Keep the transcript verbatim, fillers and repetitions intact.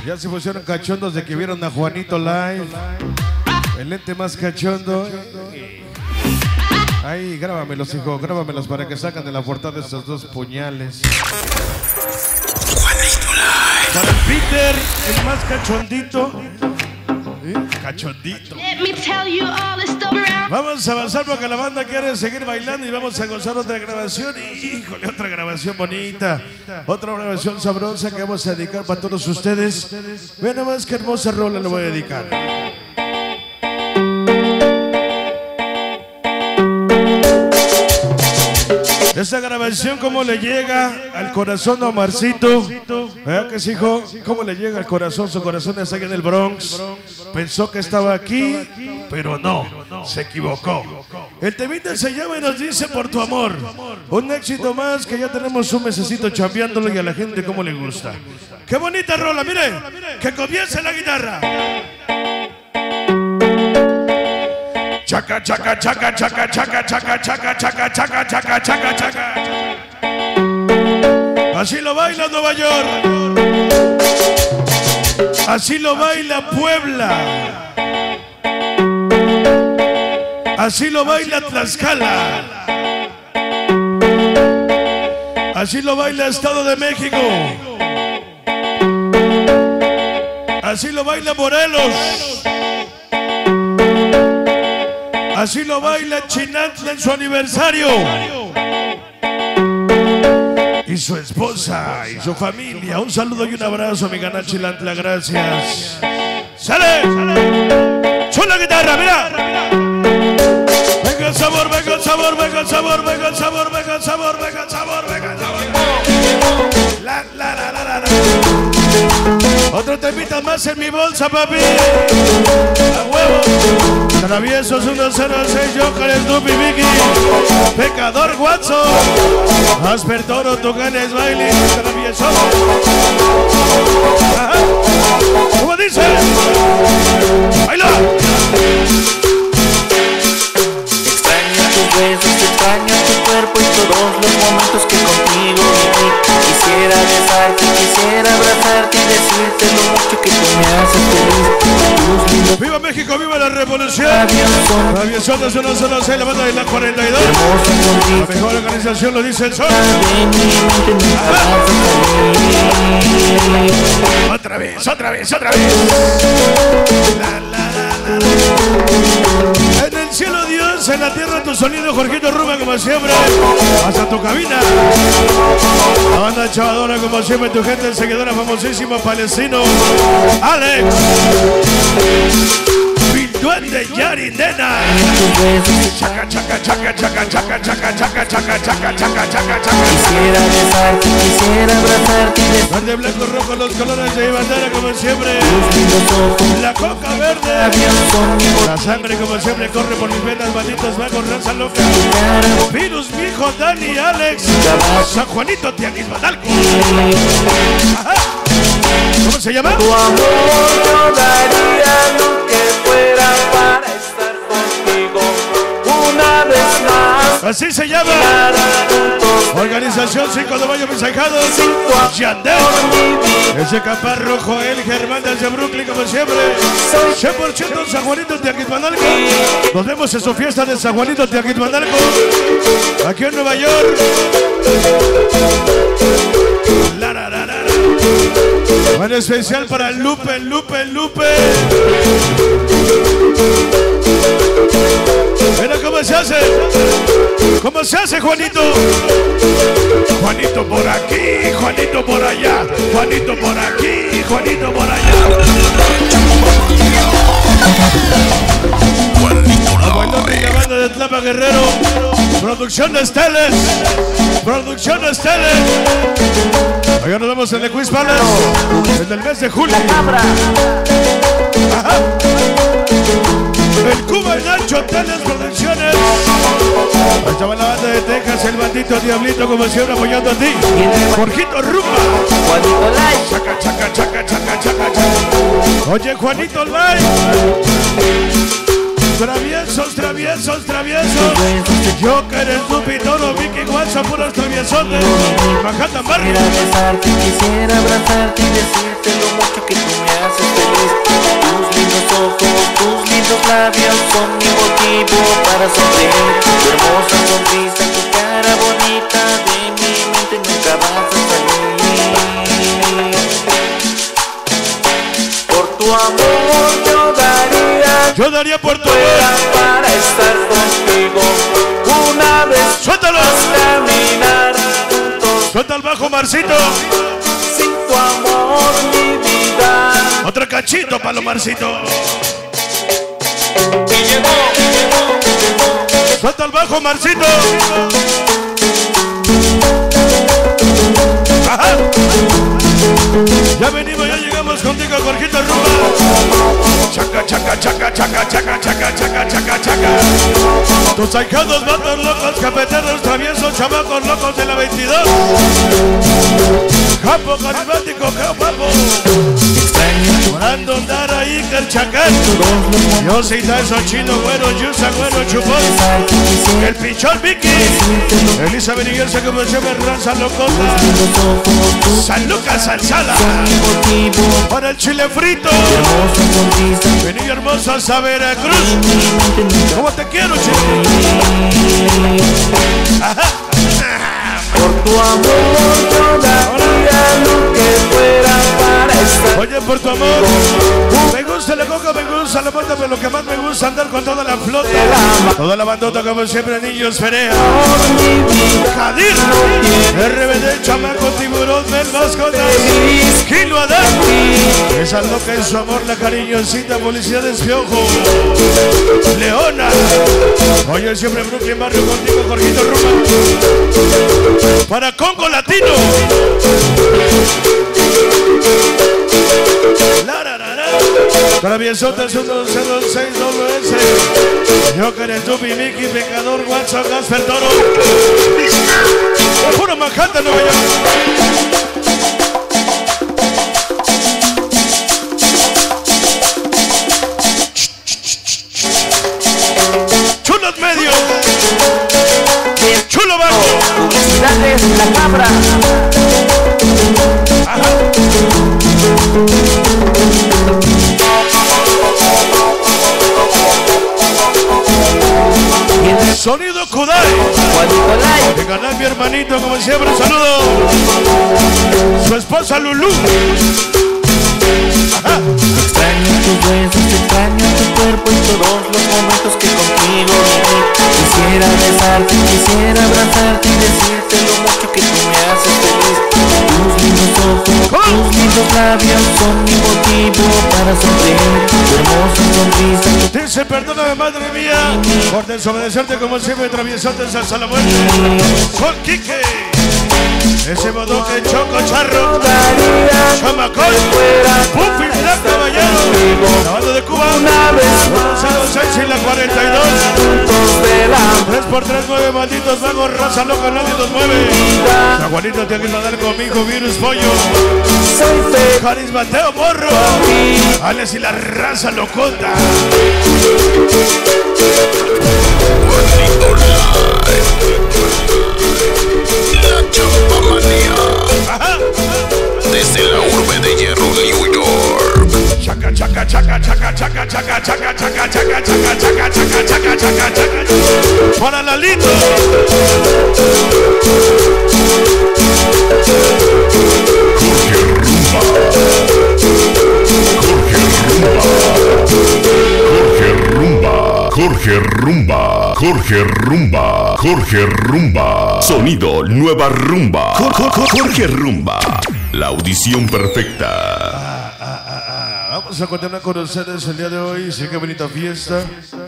Ya se pusieron cachondos de que vieron a Juanito Live. El lente más cachondo. Ay, grábamelos, hijo, grábamelos para que sacan de la portada estos dos puñales. Juanito Live. Para el Peter, el más cachondito. ¿Eh? Cachondito. Vamos a avanzar porque la banda quiere seguir bailando y vamos a gozar otra grabación. Híjole, otra grabación bonita. Otra grabación sabrosa que vamos a dedicar para todos ustedes. Vean nada más qué hermosa rola le voy a dedicar. Esta grabación, ¿cómo le llega al corazón a Omarcito? ¿Verdad que sí, hijo? ¿Cómo le llega al corazón? Su corazón está aquí en el Bronx. Pensó que estaba aquí, pero no, se equivocó. El temita se llama y nos dice Por tu amor. Un éxito más que ya tenemos un mesecito chambeándolo y a la gente cómo le gusta. ¡Qué bonita rola! ¡Mire! ¡Que comience la guitarra! Chaca, chaca, chaca, chaca, chaca, chaca, chaca, chaca, chaca, chaca, chaca, chaca. Así lo baila Nueva York. Así lo baila Puebla. Así lo baila Tlaxcala. Así lo baila Estado de México. Así lo baila Morelos. Así lo baila Chinantla en su aniversario. Y su esposa y su familia. Un saludo y un abrazo a mi canal Chinantla, gracias. ¡Sale! ¡Son la guitarra, mira! Venga el sabor, venga el sabor, venga el sabor, venga el sabor, venga el sabor, venga el sabor, venga el sabor. La, la, la, la, la, la. Otro temita más en mi bolsa, papi. A huevo. Traviesos uno cero seis, Joker, Snoopy, Vicky, Pecador, Watson, Asper, Toro, Tucanes, Bailey, Travieso. Ajá. ¿Cómo dice? ¡Baila! Extraño tus besos, extraño tu cuerpo y todos los momentos que contigo viví. Quisiera besarte, quisiera abrazarte y decirte lo mucho que tú me haces feliz. ¡Viva México, viva la revolución! Aviación de uno cero seis, la banda de la cuarenta y dos. La mejor organización lo dice el sol. Otra vez, otra vez, otra vez. La, la, la, la, la. En el cielo Dios, en la tierra tu sonido, Jorgito Ruma como siempre. Hasta tu cabina. La banda chavadora como siempre, tu gente seguidora famosísimo palestino. Alex. Duende Yari Nena. Chaca, chaca, chaca, chaca, chaca, chaca, chaca, chaca, chaca, chaca, chaca, chaca. Quisiera besarte, quisiera abrazarte. Verde, blanco, rojo, los colores de bandera como siempre. La coca verde. La sangre como siempre corre por mis venas, malditos vagos, raza loca. Virus, mi hijo, Dani, Alex. San Juanito, Tianguis, Badalco. Ajá. ¿Cómo se llama? Tu amor yo daría lo que fuera para estar contigo una vez más. Así se llama. Organización cinco de mayo, mis ahijados. Yandel. Ese Caparro, Joel, Germán desde Brooklyn, como siempre. cien por ciento San Juanito, Tianguismanalco. Nos vemos en su fiesta de San Juanito, Tianguismanalco. Aquí en Nueva York. La, la, la, la. Un especial para Lupe, Lupe, Lupe. Mira cómo se hace. ¿Cómo se hace, Juanito? Juanito por aquí, Juanito por allá. Juanito por aquí, Juanito por allá. Juanito la banda de Tlapa Guerrero. Producción de Esteles. Producción de Esteles. Allá nos vemos en el Quiz Palace en el mes de julio. Ajá. El Cuba y Nacho Teles Producciones. Ahí estaba la banda de Texas, el bandito Diablito, como siempre apoyando a ti. Jorgito Rumba. Juanito Live. Chaca, chaca, chaca, chaca, chaca, chaca. Oye, Juanito Live. Traviesos, traviesos, traviesos. Joker, Snoopy, Toro, Vicky, Watson, puros traviesones. Manhattan Barrio. Quisiera besarte, quisiera abrazarte y decirte lo mucho que tú amor yo daría, yo daría por tu fuera amor. para estar contigo. Una vez Suéltalo. caminar juntos, Suelta el bajo, Marcito. sin tu amor mi vida. Otro cachito para los Marcito. Y llegó, Suelta el bajo, Marcito. Ajá. Ya venimos, ya llegamos contigo, Jorgito Rumba. Chaca, chaca, chaca, chaca, chaca, chaca, chaca, chaca, chaca. Tus ahijados, vatos locos, cafeteros, traviesos, chamacos locos de la veintidós. Capo carismático, capo. Morando andar ahí, que el chacal. Yo soy eso, chino, bueno, yusa, bueno, chupón. El pichón, Vicky. Elizabeth Miguel se comenzó a ver raza locota. San Lucas, Salsala. Para el chile frito. Vení hermoso a Veracruz. ¿Cómo te quiero, chile? Ajá. por tu amor yo daría lo que fuera para estar. Oye, por tu amor, me gusta la coca, me gusta la mota, pero lo que más me gusta andar con toda la flota. Toda la bandota, como siempre, niños Ferea. Jadir, R B D, chamaco, tiburón, del mascota. Kilo Adán. Esa loca en su amor, la cariñosita, policía de Espiojo. Leona. Oye, siempre Brooklyn, barrio contigo, Jorgito Roma. Para Congo Latino. La, la, la, la. Traviesotas uno cero seis doble S. Yo que eres tú, mi Mickey, pecador, WhatsApp, Gasper Toro. Puro Manhattan, Nueva York. Chulos medios. Chulo bajo. Publicidades, la cabra. Ajá. Sonido Kudai. De ganar mi hermanito, como siempre, saludo. Su esposa Lulú. Ajá. Extraño tus besos, extraño tu cuerpo y todos los momentos que contigo viví. Quisiera besarte, quisiera abrazarte y decirte lo mucho que tú me haces feliz. Tus lindos ojos, tus lindos labios son mi motivo para sonreír. Tu hermosa sonrisa. Dice, perdóname, madre mía, por desobedecerte como siempre, traviesote hasta la muerte. Con Quique. Ese bodoque choco charro. Chamacón. Puffy Black Caballero. La banda de Cuba. uno cero seis y la cuarenta y dos. tres por tres, nueve malditos vagos. Raza loca, nadie nos mueve. San Juanito te quiere dar conmigo. Virus Pollo. Carisma Teo Morro. Alex y la raza locota. La Champamanía. Ajá. Desde la urbe de hierro, New York. Chaca, chaca, chaca, chaca, chaca, chaca, chaca, chaca, chaca, chaca, chaca, chaca, chaca, chaca, chaca. Para Lalito. Jorge Rumba. Jorge Rumba. Jorge Rumba. Jorge Rumba. Jorge Rumba. Sonido Nueva Rumba. Jorge Rumba. La audición perfecta. Vamos a continuar con ustedes el día de hoy. Sí, qué bonita fiesta.